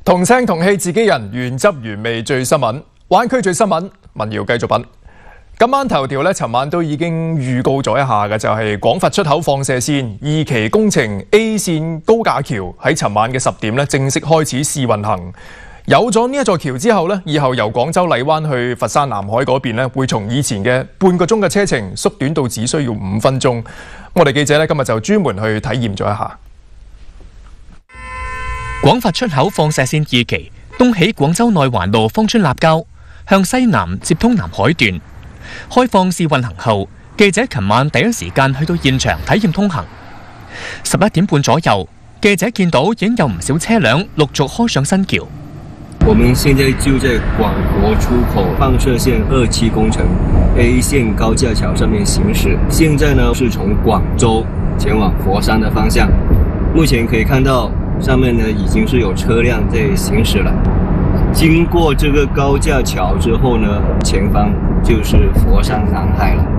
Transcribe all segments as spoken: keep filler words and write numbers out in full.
同聲同氣自己人，原汁原味最新聞。灣區最新聞，民謠繼續品。今晚頭條咧，尋晚都已經預告咗一下嘅，就係廣佛出口放射線二期工程 A 線高架橋喺尋晚嘅十點咧正式開始試運行。有咗呢一座橋之後咧，以後由廣州荔灣去佛山南海嗰邊咧，會從以前嘅半個鐘嘅車程縮短到只需要五分鐘。我哋記者咧今日就專門去體驗咗一下。 廣佛出口放射線二期東起廣州內環路芳村立交，向西南接通南海段。開放試運行後，記者琴晚第一時間去到現場體驗通行。十一點半左右，記者見到已經有唔少車輛陸續開上新橋。 我們現在就在廣佛出口放射線二期工程 A 線高架橋上面行駛。現在呢是從廣州前往佛山的方向。目前可以看到上面呢已經是有車輛在行駛了。經過這個高架橋之後呢，前方就是佛山南海了。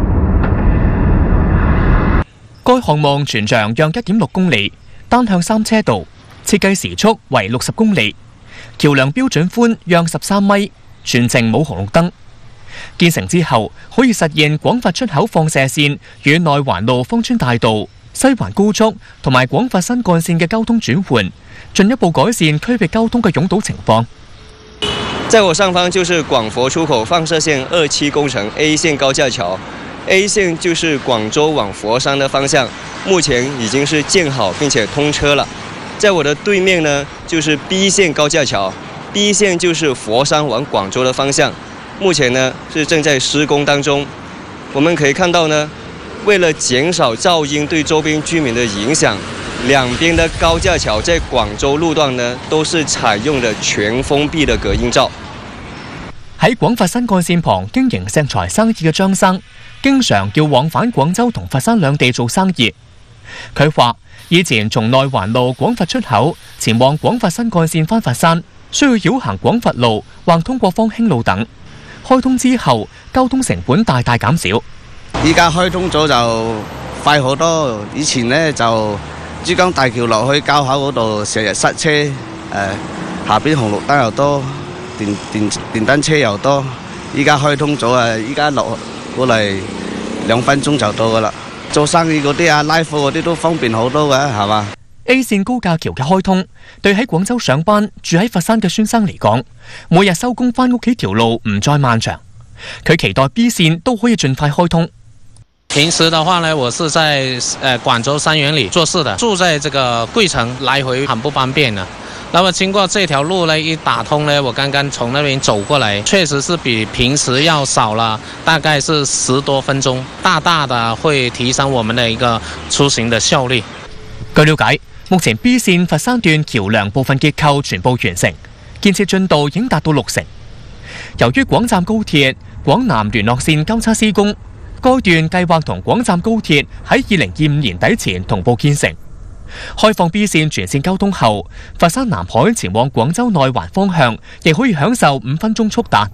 該項目全長約一點六公里，單向三車道，設計時速為六十公里。橋梁標準寬約十三米，全程冇紅綠燈。建成之後，可以實現廣佛出口放射線與內環路芳村大道、西環高速同埋廣佛新幹線嘅交通轉換，進一步改善區域交通嘅擁堵情況。 在我上方就是廣佛出口放射線二期工程 A 線高架橋 ，A 線就是廣州往佛山的方向，目前已經是建好並且通車了。在我的對面呢，就是 B 線高架橋 ，B 線就是佛山往廣州的方向，目前呢是正在施工當中。我們可以看到呢，為了減少噪音對周邊居民的影響，兩邊的高架橋在廣州路段呢都是採用了全封閉的隔音罩。 喺廣佛新幹線旁經營石材生意嘅張生，經常要往返廣州同佛山兩地做生意。佢話：以前從內環路廣佛出口前往廣佛新幹線返佛山，需要繞行廣佛路或通過芳興路等。開通之後，交通成本大大減少。 依家開通咗就快好多，以前呢，就珠江大橋落去交口嗰度成日塞車，誒、呃、下邊紅綠燈又多，電電電單車又多。依家開通咗啊！依家落過嚟兩分鐘就到噶啦。做生意嗰啲啊，拉貨嗰啲都方便好多嘅，係嘛 ？A 線高架橋嘅開通，對喺廣州上班住喺佛山嘅孫生嚟講，每日收工翻屋企條路唔再漫長。佢期待 B 線都可以盡快開通。 平時的話呢，我是在呃廣州三元里做事的，住在這個桂城，來回很不方便的。那麼經過這條路呢，一打通呢，我剛剛從那邊走過來，確實是比平時要少了，大概是十多分鐘，大大的會提升我們的一個出行的效率。 據了解，目前 B 線佛山段橋梁部分結構全部完成，建設進度已經達到六成。由於廣湛高鐵廣南聯絡線交叉施工，該段計劃同廣湛高鐵喺二零二五年底前同步建成。開放 B 線全線交通後，佛山南海前往廣州內環方向，亦可以享受五分鐘速達。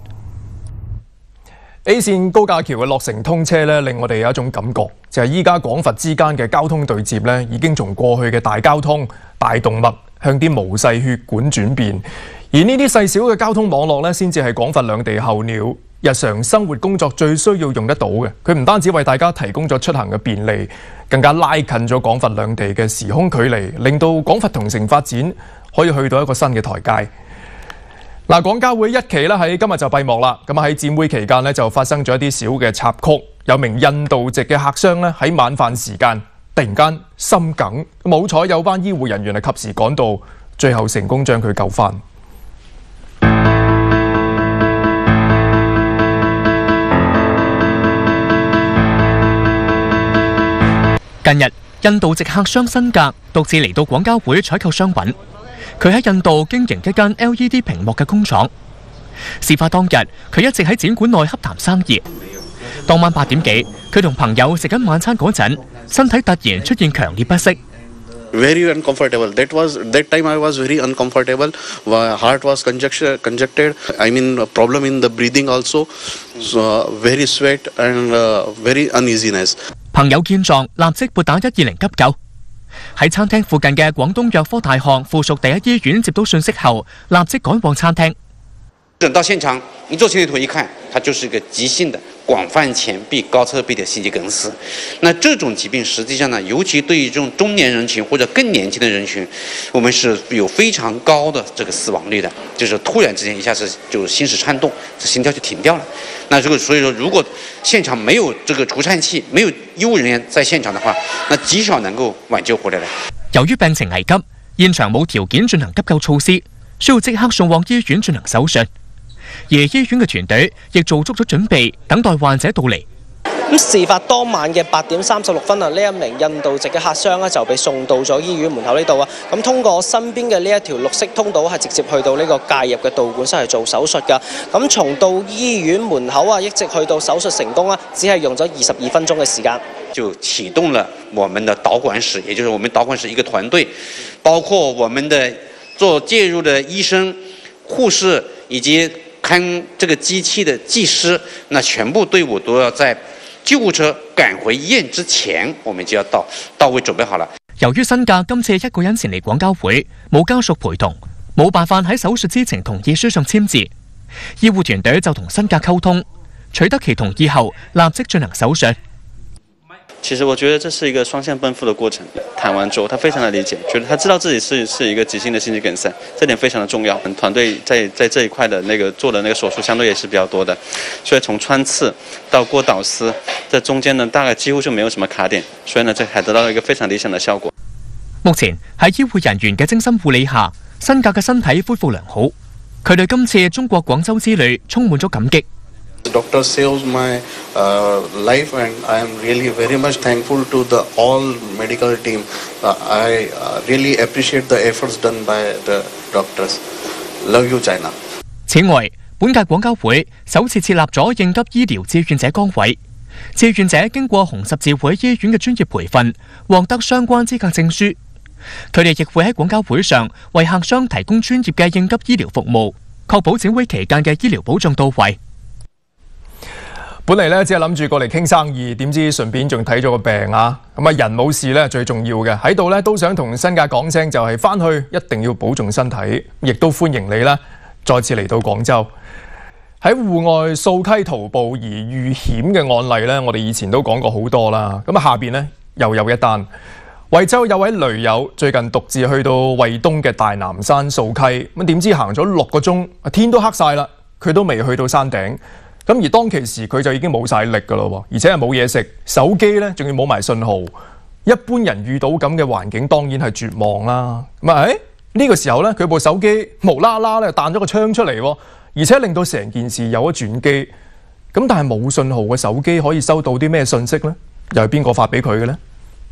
A 線高架橋嘅落成通車咧，令我哋有一種感覺，就係依家廣佛之間嘅交通對接咧，已經從過去嘅大交通、大動脈向啲毛細血管轉變，而呢啲細小嘅交通網絡咧，先至係廣佛兩地候鳥日常生活工作最需要用得到嘅。佢唔單止為大家提供咗出行嘅便利，更加拉近咗廣佛兩地嘅時空距離，令到廣佛同城發展可以去到一個新嘅台階。嗱，廣交會一期咧喺今日就閉幕啦。咁喺展會期間咧就發生咗一啲小嘅插曲，有名印度籍嘅客商咧喺晚飯時間突然間心梗，好彩有班醫護人員係及時趕到，最後成功將佢救翻。 近日，印度籍客商辛格獨自嚟到廣交會採購商品。佢喺印度經營一間 L E D 屏幕嘅工廠。事發當日，佢一直喺展館內洽談生意。當晚八點幾，佢同朋友食緊晚餐嗰陣，身體突然出現強烈不適。 Very uncomfortable. That was that time I was very uncomfortable. Heart was congested. Congested. I mean, problem in the breathing also. So very sweat and uh, very uneasiness. 朋友見狀，立即撥打一二零急救。 喺餐廳附近嘅廣東藥科大學附屬第一醫院接到訊息後，立即趕往餐廳。 等到現場，你做心電圖一看，它就是一個急性的廣泛前壁高側壁的心肌梗死。那這種疾病實際上呢，尤其對於這種中年人群或者更年輕的人群，我們是有非常高的這個死亡率的，就是突然之間一下子就心室顫動，這心跳就停掉了。那這個所以說，如果現場沒有這個除顫器，沒有醫務人員在現場的話，那極少能夠挽救回來的。 由於病情危急，現場冇條件進行急救措施，需要即刻送往醫院進行手術。而醫院嘅團隊亦做足咗準備，等待患者到嚟。 咁事發當晚嘅八點三十六分啊，呢一名印度籍嘅客商咧就被送到咗醫院門口呢度啊。咁通過身邊嘅呢一條綠色通道係直接去到呢個介入嘅導管室去做手術㗎。咁從到醫院門口啊，一直去到手術成功啊，只係用咗二十二分鐘嘅時間。 就啟動了我們的導管室，也就是我們導管室一個團隊，包括我們的做介入的醫生、護士以及看這個機器的技師，那全部隊伍都要在救護車趕回醫院之前，我們就要到到位準備好了。 由於新價今次一個人前嚟廣交會，冇家屬陪同，冇辦法喺手術之前同意書上簽字，醫護團隊就同新價溝通，取得其同意後，立即進行手術。 其實我覺得這是一個雙向奔赴的過程。談完之後，他非常的理解，覺得他知道自己是是一個急性的心肌梗塞，這點非常的重要。團隊在在這一塊的那個做的那個手術相對也是比較多的，所以從穿刺到過導絲，這中間呢大概幾乎就沒有什麼卡點，所以呢這還得到了一個非常理想的效果。 目前喺醫護人員嘅精心護理下，新價嘅身體恢復良好，佢對今次中國廣州之旅充滿咗感激。 Doctor saves my uh, life, and I am really very much thankful to the all medical team. Uh, I uh, really appreciate the efforts done by the doctors. Love you, China. 此外，本屆廣交會首次設立咗應急醫療志願者崗位，志願者經過紅十字會醫院嘅專業培訓，獲得相關資格證書。佢哋亦會喺廣交會上為客商提供專業嘅應急醫療服務，確保展會期間嘅醫療保障到位。 本嚟咧只係諗住過嚟傾生意，點知順便仲睇咗個病啊！咁啊人冇事咧最重要嘅，喺度咧都想同新價講聲，就係翻去一定要保重身體，亦都歡迎你啦，再次嚟到廣州。喺戶外掃溪徒步而遇險嘅案例咧，我哋以前都講過好多啦。咁啊下邊咧又有一單，惠州有位驢友最近獨自去到惠東嘅大南山掃溪，咁點知行咗六個鐘，天都黑晒啦，佢都未去到山頂。咁而當其時佢就已經冇晒力㗎咯，而且係冇嘢食，手機咧仲要冇埋信號。一般人遇到咁嘅環境，當然係絕望啦。咁啊，誒呢個時候咧，佢部手機無啦啦咧彈咗個槍出嚟，而且令到成件事有咗轉機。咁但係冇信號嘅手機可以收到啲咩信息呢？又係邊個發俾佢嘅呢？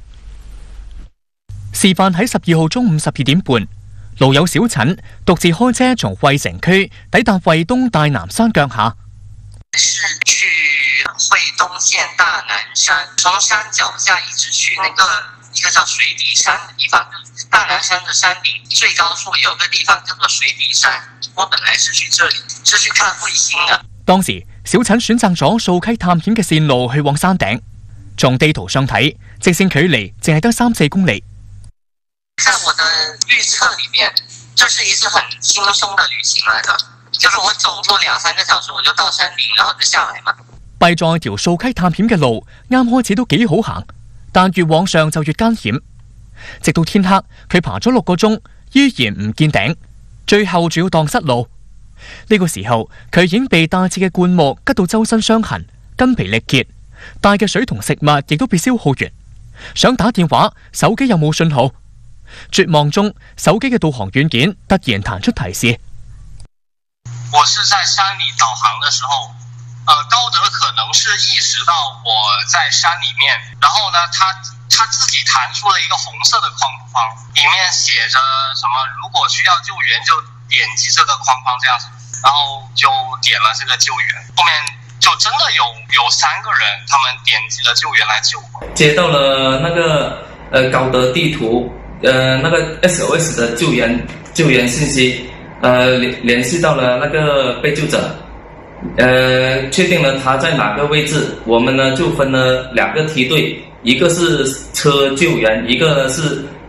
事發喺十二號中午十二點半，驢友小陳獨自開車從惠城區抵達惠東大南山腳下。 是去惠東縣大南山，從山腳下一直去那個一個叫水底山的地方。大南山的山頂最高處有個地方叫做水底山，我本來是去這裡，是去看彗星的。 當時小陳選擇咗掃溪探險嘅線路去往山頂，從地圖上睇，直線距離淨係得三四公里。 在我的預測裡面，這是一次很輕鬆的旅行來的。就是我走路兩三個小時我就到山頂，然後就下來嘛。 弊在條掃溪探險嘅路啱開始都幾好行，但越往上就越艱險。直到天黑，佢爬咗六個鐘，依然唔見頂，最後仲要蕩失路。呢個時候，佢已經被帶刺嘅灌木拮到周身傷痕，筋疲力竭，帶嘅水同食物亦都被消耗完。想打電話，手機又冇信號。絕望中，手機嘅導航軟件突然彈出提示。 我是在山裡導航的時候，呃，高德可能是意識到我在山裡面，然後呢，他他自己彈出了一個紅色的框框，裡面寫着什麼，如果需要救援就點擊這個框框這樣子，然後就點了這個救援，後面就真的有有三個人，他們點擊了救援來救我。 接到了那個呃高德地圖，呃那個 S O S 的救援救援信息。呃，聯聯繫到了那個被救者，呃，確定了他在哪個位置。我們呢就分了兩個梯隊，一個是車救援，一個呢是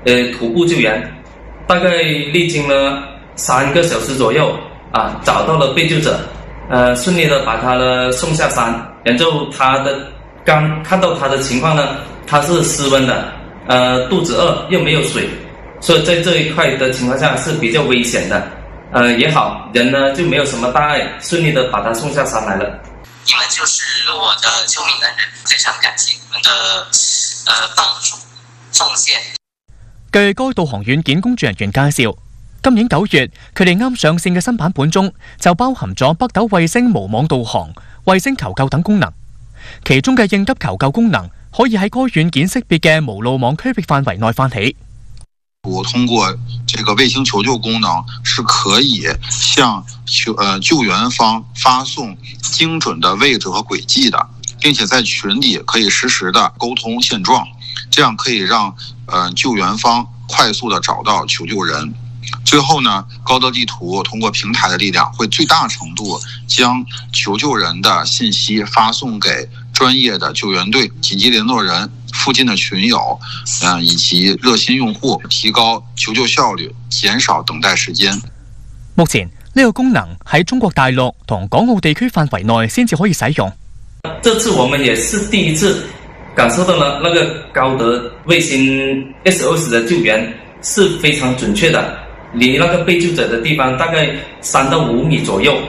呃徒步救援，大概历经了三个小时左右啊，找到了被救者，呃顺利的把他呢送下山，然后他的刚看到他的情况呢，他是失温的，呃肚子饿又没有水，所以在这一块的情况下是比较危险的，呃也好，人呢就没有什么大碍，顺利的把他送下山来了。 你们就是我的救命恩人，非常感謝你們的呃幫助奉獻。 據該導航軟件工作人員介紹，今年九月佢哋啱上線嘅新版本中就包含咗北斗衛星無網導航、衛星求救等功能，其中嘅應急求救功能可以喺該軟件識別嘅無路網區域範圍內發起。 我通過這個衛星求救功能是可以向救呃救援方發送精準的位置和軌跡的，並且在群裏可以實時的溝通現狀，這樣可以讓呃救援方快速的找到求救人。最後呢，高德地圖通過平台的力量，會最大程度將求救人的信息發送給專業的救援隊、緊急聯絡人、附近的群友，嗯、呃，以及熱心用戶，提高求救效率，減少等待時間。 目前呢個功能喺中國大陸同港澳地區範圍內先至可以使用。 這次我們也是第一次感受到了那個高德衛星 S O S 的救援是非常準確的，離那個被救者的地方大概三到五米左右。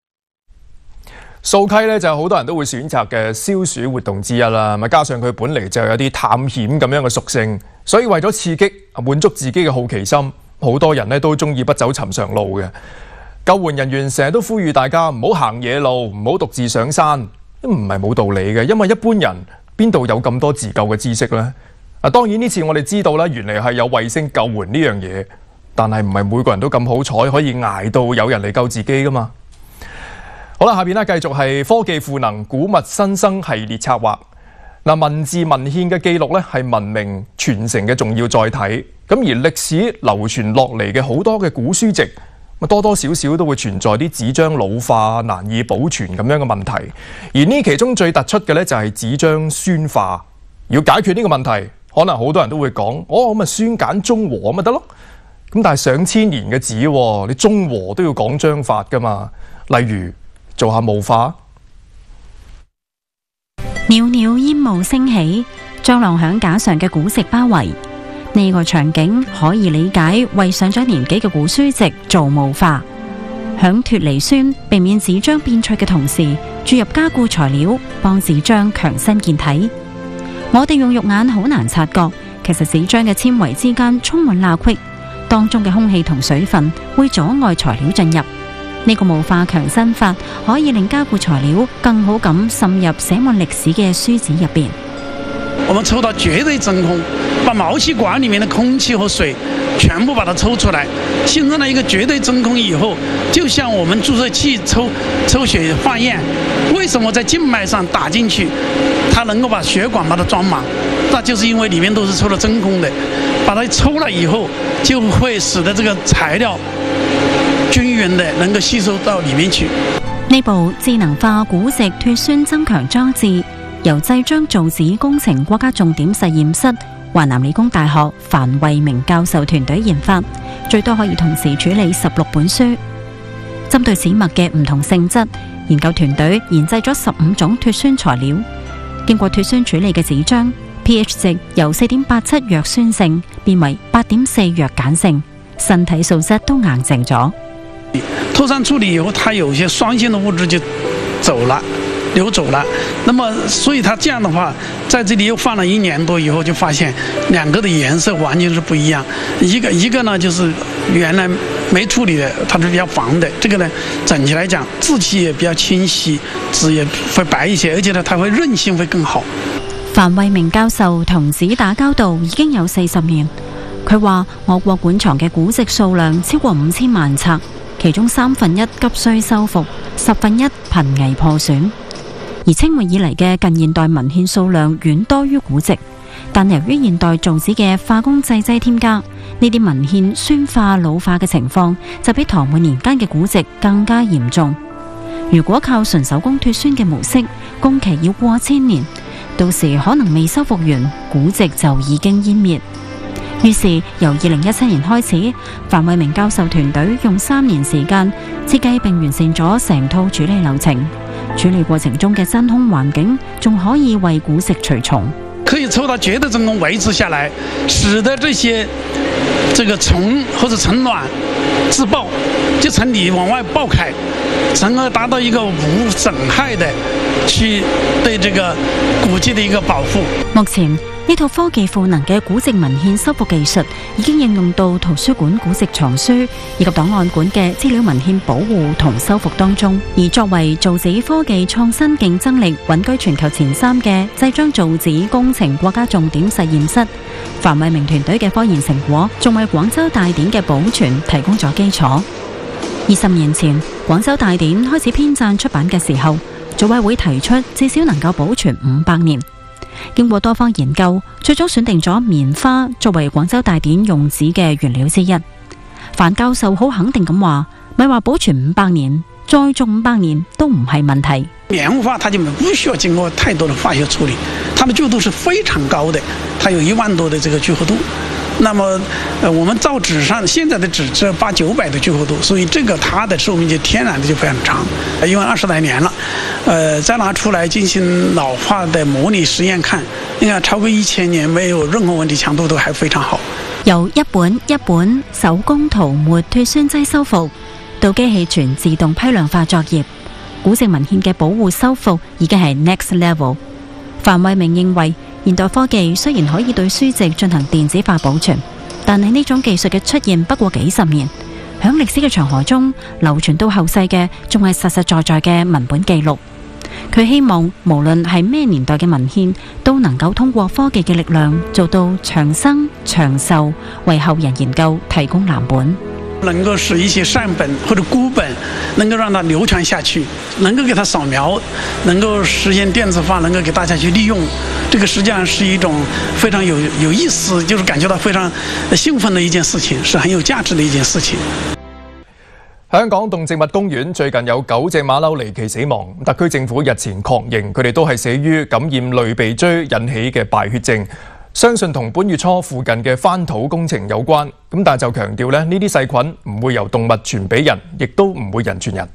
掃溪咧就係好多人都會選擇嘅消暑活動之一啦，咪加上佢本嚟就有啲探險咁樣嘅屬性，所以為咗刺激滿足自己嘅好奇心，好多人咧都中意不走尋常路嘅。救援人員成日都呼籲大家唔好行野路，唔好獨自上山，都唔係冇道理嘅，因為一般人邊度有咁多自救嘅知識呢？啊，當然呢次我哋知道啦，原嚟係有衛星救援呢樣嘢，但係唔係每個人都咁好彩可以捱到有人嚟救自己噶嘛。好啦，下邊咧繼續係科技賦能古物新生系列策劃。嗱，文字文獻嘅記錄咧係文明傳承嘅重要載體。咁而歷史流傳落嚟嘅好多嘅古書籍，多多少少都會存在啲紙張老化、難以保存咁樣嘅問題。而呢其中最突出嘅咧就係紙張酸化。要解決呢個問題，可能好多人都會講：哦，咁咪酸鹼中和咪得咯。咁但係上千年嘅紙，你中和都要講章法噶嘛。例如做下霧化。 裊裊煙霧升起，將晾響架上嘅古籍包圍。呢、這個場景可以理解為上咗年紀嘅古書籍做霧化，響脫離酸、避免紙張變脆嘅同時，注入加固材料，幫紙張強身健體。我哋用肉眼好難察覺，其實紙張嘅纖維之間充滿罅隙，當中嘅空氣同水分會阻礙材料進入。呢個霧化強身法可以令加固材料更好咁滲入寫滿歷史嘅書紙入邊。 我們抽到絕對真空，把毛細管裡面的空氣和水全部把它抽出來，形成了一個絕對真空以後，就像我們注射器抽抽血化驗，為什麼在靜脈上打進去，它能夠把血管把它裝滿？那就是因為裡面都是抽了真空的，把它抽了以後，就會使得這個材料均勻的能夠吸收到裡面去。 呢部智能化古籍脱酸增強裝置，由製章造紙工程國家重點實驗室、華南理工大學范慧明教授團隊研發，最多可以同時處理十六本書。針對紙墨嘅唔同性質，研究團隊研製咗十五種脱酸材料。經過脱酸處理嘅紙張 pH 值由四點八七弱酸性變為八點四弱鹼性，身體素質都硬淨咗。 脱酸處理以後，它有些酸性的物質就走了。流走了，那麼所以它這樣的話，在這裡又放了一年多以後，就發現兩個的顏色完全是不一樣。一個一個呢，就是原來沒處理的，它是比較黃的。這個呢，整體來講字體也比較清晰，紙也會白一些，而且呢，它會韌性會更好。 范慧明教授同紙打交道已經有四十年，佢話我國館藏嘅古籍數量超過五千萬冊，其中三分一急需修復，十分一瀕危破損。而清末以嚟嘅近現代文獻數量遠多於古籍，但由於現代造紙嘅化工製劑添加，呢啲文獻酸化老化嘅情況就比唐末年間嘅古籍更加嚴重。如果靠純手工脱酸嘅模式，工期要過千年，到時可能未修復完，古籍就已經湮滅。 於是由二零一七年開始，范偉明教授團隊用三年時間設計並完善咗成套處理流程。處理過程中嘅真空環境仲可以為古石除蟲， 可以抽到絕對真空維持下來，使得這些這個蟲或者蟲卵自爆，就從裏往外爆開，從而達到一個無損害的去對這個古蹟的一個保護。 目前呢套科技賦能嘅古籍文獻修復技術已經應用到圖書館古籍藏書以及檔案館嘅資料文獻保護同修復當中。而作為造紙科技創新競爭力穩居全球前三嘅製漿造紙工程國家重點實驗室，范偉明團隊嘅科研成果仲為廣州大典嘅保存提供咗基礎。二十年前，廣州大典開始編撰出版嘅時候，組委會提出至少能夠保存五百年。經過多方研究，最終選定咗棉花作為廣州大典用紙嘅原料之一。范教授好肯定咁話，咪話保存五百年，再做五百年都唔係問題。 棉花它就不需要經過太多的化學處理，它的聚度是非常高的，它有一萬多的這個聚合度。那麼，呃，我們造紙上現在的紙只有八九百的聚合度，所以這個它的壽命就天然的就非常長，因為二十來年了，呃，再拿出來進行老化的模擬實驗看，應該超過一千年沒有任何問題，強度都還非常好。 由一本一本手工塗抹脱酸劑修復，到機器全自動批量化作業，古籍文獻嘅保護修復已經係 next level。范偉明認為，現代科技雖然可以對書籍進行電子化保存，但係呢種技術嘅出現不過幾十年，響歷史嘅長河中流傳到後世嘅仲係實實在在嘅文本記錄。佢希望無論係咩年代嘅文獻，都能夠通過科技嘅力量做到長生長壽，為後人研究提供藍本。 能夠使一些善本或者孤本能夠讓它流傳下去，能夠給它掃描，能夠實現電子化，能夠給大家去利用，這個實際上是一種非常有有意思，就是感覺到非常興奮的一件事情，是很有價值的一件事情。 香港動植物公園最近有九隻馬騮離奇死亡，特區政府日前確認佢哋都係死於感染類鼻疽引起嘅敗血症。相信同本月初附近嘅翻土工程有關，咁但係就強調咧，呢啲細菌唔會由動物傳俾人，亦都唔會人傳人。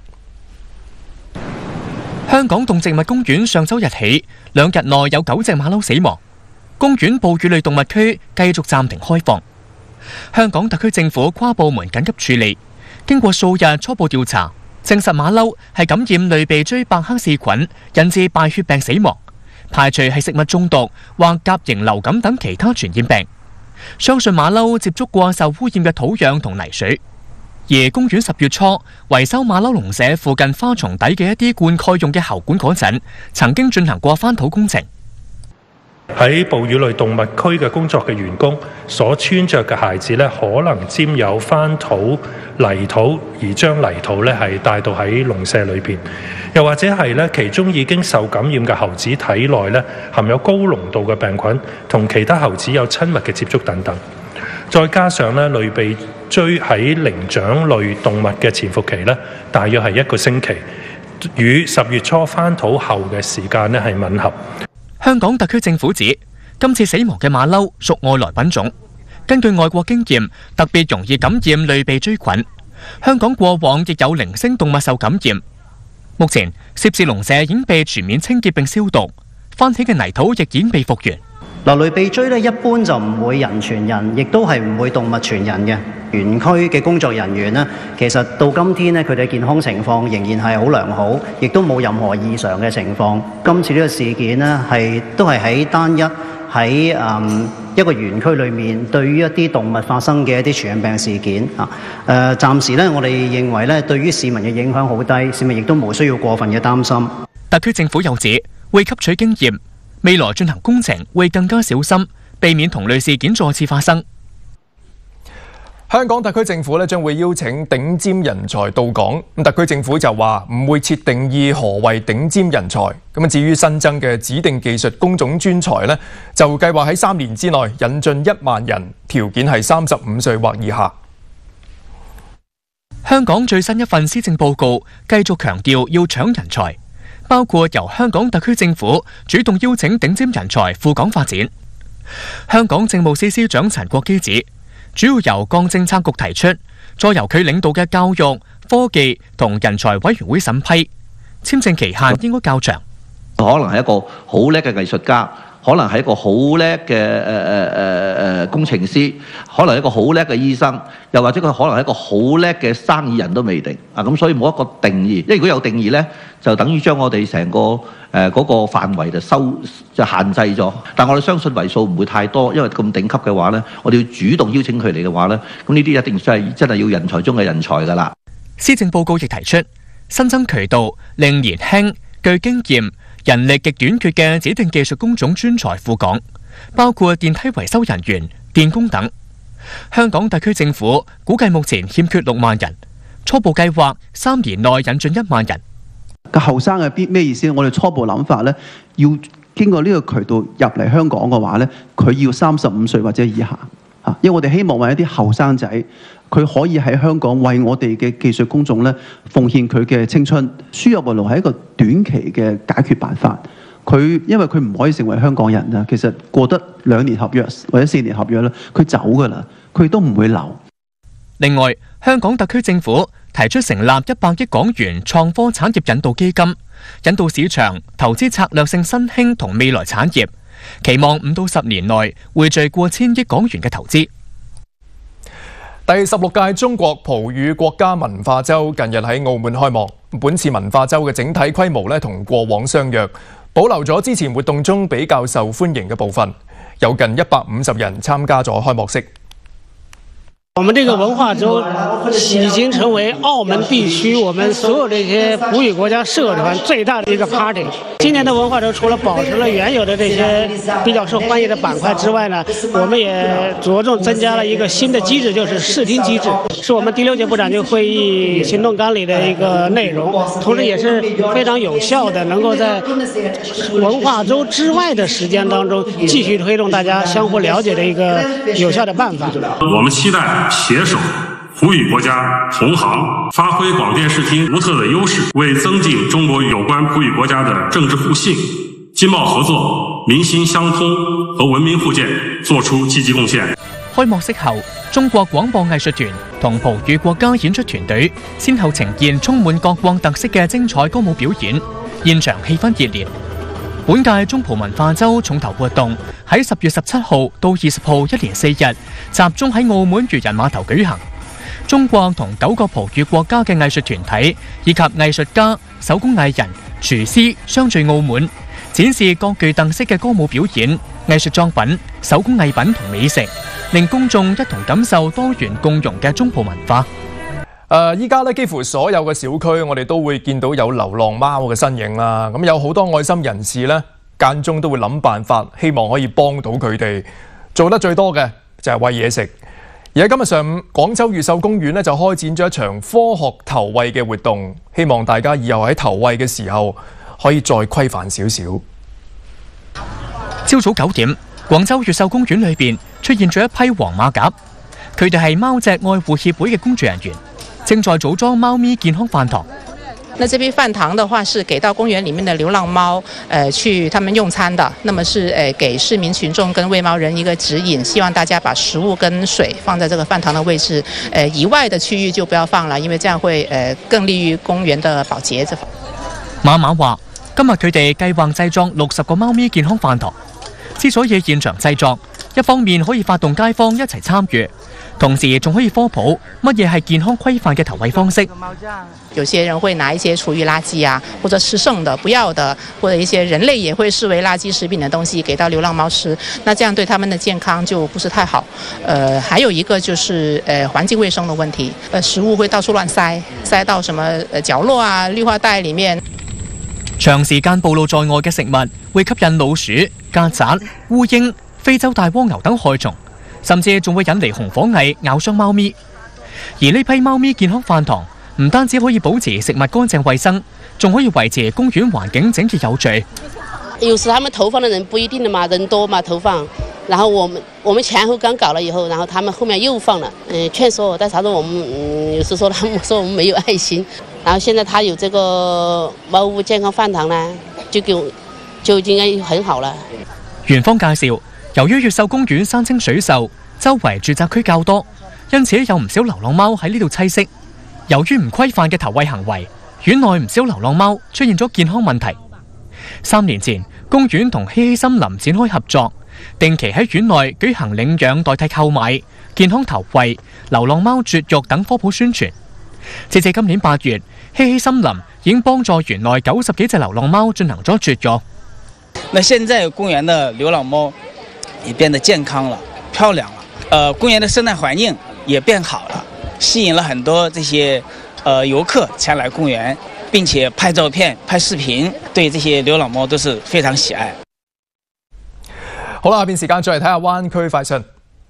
香港動植物公園上週日起，兩日內有九隻馬騮死亡，公園哺乳類動物區繼續暫停開放。香港特區政府跨部門緊急處理，經過數日初步調查，證實馬騮係感染類鼻疽伯克氏菌，引致敗血病死亡。排除係食物中毒或甲型流感等其他傳染病，相信馬騮接觸過受污染嘅土壤同泥水。而公園十月初維修馬騮籠舍附近花叢底嘅一啲灌溉用嘅喉管嗰陣，曾經進行過翻土工程。 喺哺乳類動物區嘅工作嘅員工所穿着嘅鞋子咧，可能沾有翻土泥土，而將泥土咧係帶到喺籠舍裏邊，又或者係咧其中已經受感染嘅猴子體內咧含有高濃度嘅病菌，同其他猴子有親密嘅接觸等等。再加上咧類鼻疽喺靈長類動物嘅潛伏期咧，大約係一個星期，與十月初翻土後嘅時間咧係吻合。 香港特區政府指，今次死亡嘅馬騮屬外來品種，根據外國經驗，特別容易感染類鼻疽菌。香港過往亦有零星動物受感染。目前涉事籠舍已經被全面清潔並消毒，翻起嘅泥土亦已經被復原。 嗱，類鼻疽咧一般就唔會人傳人，亦都係唔會動物傳人嘅。園區嘅工作人員呢，其實到今天呢，佢哋嘅健康情況仍然係好良好，亦都冇任何異常嘅情況。今次呢個事件呢，係都係喺單一喺誒一個園區裏面，對於一啲動物發生嘅一啲傳染病事件啊。誒、呃，暫時呢，我哋認為呢，對於市民嘅影響好低，市民亦都無需要過分嘅擔心。 特區政府又指會吸取經驗，未來進行工程會更加小心，避免同類事件再次發生。 香港特區政府咧將會邀請頂尖人才到港，咁特區政府就話唔會設定義何謂頂尖人才。咁至於新增嘅指定技術工種專才咧，就計劃喺三年之內引進一萬人，條件係三十五歲或以下。 香港最新一份施政報告繼續強調要搶人才，包括由香港特區政府主動邀請頂尖人才赴港發展。 香港政務司司長陳國基指，主要由降政策局提出，再由佢領導嘅教育、科技同人才委員會審批，簽證期限應該較長。 可能係一個好叻嘅藝術家，可能係一個好叻嘅誒誒誒誒工程師，可能係一個好叻嘅醫生，又或者佢可能係一個好叻嘅生意人都未定啊！咁所以冇一個定義，因為如果有定義呢，就等於將我哋成個誒嗰、呃那個範圍就收就限制咗。但我哋相信為數唔會太多，因為咁頂級嘅話呢，我哋要主動邀請佢嚟嘅話呢，咁呢啲一定係真係要人才中嘅人才㗎啦。 施政報告亦提出新增渠道，令年輕具經驗、人力極短缺嘅指定技術工種專才赴港，包括電梯維修人員、電工等。香港特區政府估計目前欠缺六萬人，初步計劃三年內引進一萬人。 個後生係邊咩意思？我哋初步諗法呢，要經過呢個渠道入嚟香港嘅話呢，佢要三十五歲或者以下啊，因為我哋希望為一啲後生仔，佢可以喺香港為我哋嘅技術工種咧奉獻佢嘅青春。輸入外勞係一個短期嘅解決辦法。佢因為佢唔可以成為香港人啊，其實過得兩年合約或者四年合約咧，佢走㗎啦，佢都唔會留。 另外，香港特區政府提出成立一百億港元創科產業引導基金，引導市場投資策略性新興同未來產業，期望五到十年內匯聚過千億港元嘅投資。 第十六屆中國葡語國家文化週近日喺澳門開幕。本次文化週嘅整體規模咧同過往相若，保留咗之前活動中比較受歡迎嘅部分，有近一百五十人參加咗開幕式。 我們這個文化週已經成為澳門地區我們所有這些葡語國家社團最大的一個 party。今年的文化週除了保持了原有的這些比較受歡迎的板塊之外呢，我們也着重增加了一個新的機制，就是視聽機制，是我們第六屆部長級會議行動綱領的一個內容，同時也是非常有效的，能夠在文化週之外的時間當中繼續推動大家相互了解的一個有效的辦法。 我們期待携手葡語國家同行，發揮廣電視聽獨特的優勢，為增進中國有關葡語國家的政治互信、經貿合作、民心相通和文明互鑒作出積極貢獻。 開幕式後，中國廣播藝術團同葡語國家演出團隊先後呈現充滿各國特色嘅精彩歌舞表演，現場氣氛熱烈。本屆中葡文化週重頭活動喺十月十七號到二十號一連四日，集中喺澳門漁人碼頭舉行。中國同九個葡語國家嘅藝術團體以及藝術家、手工藝人、廚師相聚澳門，展示各具特色嘅歌舞表演、藝術作品、手工藝品同美食，令公眾一同感受多元共融嘅中葡文化。 誒，依家咧幾乎所有嘅小區，我哋都會見到有流浪貓嘅身影啦。咁有好多愛心人士咧，間中都會諗辦法，希望可以幫到佢哋。做得最多嘅就係餵嘢食。而喺今日上午，廣州越秀公園咧就開展咗一場科學投餵嘅活動，希望大家以後喺投餵嘅時候可以再規範少少。 朝早九點，廣州越秀公園裏邊出現咗一批黃馬甲，佢哋係貓隻愛護協會嘅工作人員，正在組裝貓咪健康飯堂。 那這批飯堂的話是給到公園裡面的流浪貓，呃，去他們用餐的。那麼是呃給市民群眾跟餵貓人一個指引，希望大家把食物跟水放在這個飯堂的位置，呃以外的區域就不要放了，因為這樣會呃更利於公園的保潔。 馬馬話：今日佢哋計劃製作六十個貓咪健康飯堂。之所以現場製作，一方面可以發動街坊一齊參與。同時仲可以科普乜嘢係健康規範嘅投餵方式。 有些人會拿一些廚餘垃圾啊，或者吃剩的、不要的，或者一些人類也會視為垃圾食品的東西給到流浪貓吃，那這樣對他們的健康就不是太好。呃，還有一個就是呃環境衛生的問題，呃食物會到處亂塞，塞到什麼呃角落啊、綠化帶裡面。 長時間暴露在外嘅食物會吸引老鼠、曱甴、烏蠅、非洲大蝸牛等害蟲。甚至仲會引嚟紅火蟻咬傷貓咪，而呢批貓咪健康飯堂唔單止可以保持食物乾淨衛生，仲可以維持公園環境整潔有序。 有時他們投放的人不一定的嘛，人多嘛投放，然後我們我們前後剛搞了以後，然後他們後面又放了，嗯，勸說我，但是他說我們嗯有時說他們說我們沒有愛心，然後現在他有這個貓屋健康飯堂呢，就給就應該很好了。 園方介紹。 由於越秀公園山清水秀，周圍住宅區較多，因此有唔少流浪貓喺呢度棲息。由於唔規範嘅投餵行為，園內唔少流浪貓出現咗健康問題。三年前，公園同希希森林展開合作，定期喺園內舉行領養代替購買、健康投餵、流浪貓絕育等科普宣傳。截至今年八月，希希森林已經幫助園內九十幾隻流浪貓進行咗絕育。 那現在公園的流浪貓也變得健康了、漂亮了，呃，公園的生態環境也變好了，吸引了很多這些呃遊客前來公園，並且拍照片、拍視頻，對這些流浪貓都是非常喜愛。 好啦，下邊時間再嚟睇下灣區快訊。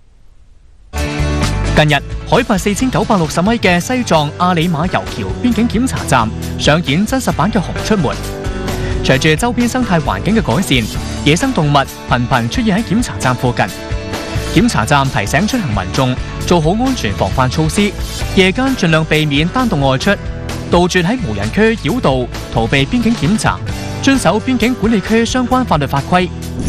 近日，海拔四千九百六十米嘅西藏阿里馬油橋邊境檢查站上演真實版嘅熊出沒。隨住周邊生態環境嘅改善，野生動物頻頻出現喺檢查站附近。檢查站提醒出行民眾做好安全防範措施，夜間盡量避免單獨外出，杜絕喺無人區繞道逃避邊境檢查，遵守邊境管理區相關法律法規。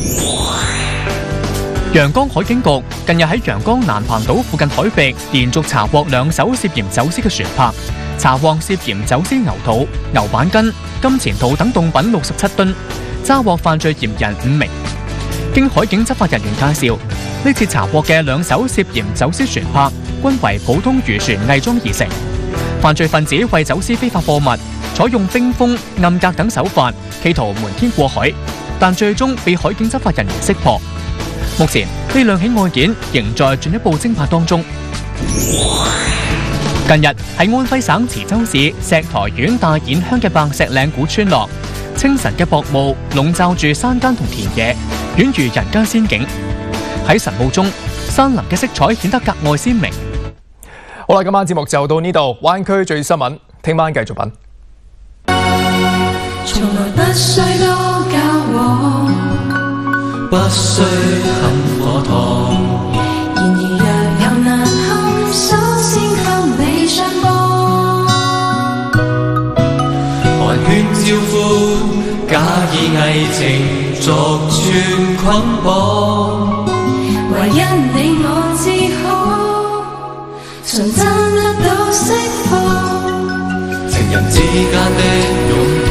陽江海警局近日喺陽江南鵬島附近海域連續查獲兩艘涉嫌走私嘅船舶，查獲涉嫌走私牛肚、牛板筋、金錢肚等凍品六十七噸，抓獲犯罪嫌疑人五名。經海警執法人員介紹，呢次查獲嘅兩艘涉嫌走私船舶均為普通漁船偽裝而成。犯罪分子為走私非法貨物，採用冰封、暗格等手法，企圖瞞天過海，但最終被海警執法人員識破。目前呢兩起案件仍在進一步偵破當中。近日喺安徽省磁州市石台縣大堰鄉嘅白石嶺古村落，清晨嘅薄霧籠罩住山間同田野，宛如人間仙境。喺晨霧中，山林嘅色彩顯得格外鮮明。 好啦，今晚節目就到呢度，灣區最新聞，聽晚繼續品。 從來不需多交往，不需很火燙。然而若有難堪，首先給你相幫。寒暄招呼，假以偽情逐寸捆綁。唯因你我只好純真得到釋放。情人之間的擁